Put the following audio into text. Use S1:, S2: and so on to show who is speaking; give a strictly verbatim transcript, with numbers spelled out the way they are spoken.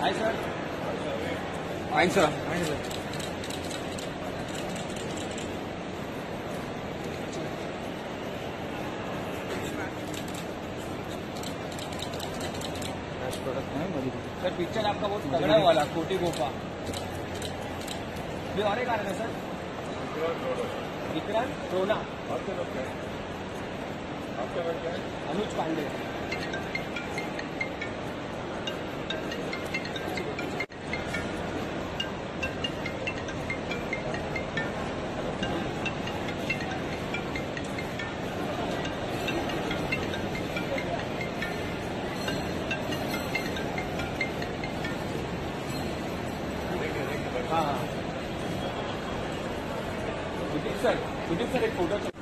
S1: हाय sir.
S2: Fine sir.
S1: Hi sir.
S2: Product है
S1: sir. Picture आपका बहुत तगड़ा वाला कोटी गोपा. ये और एक आ रहा है सर. विक्रांत रोना. अनुज पांडे. हाँ. सुदीप सर. सुदीप सर एक फोटो.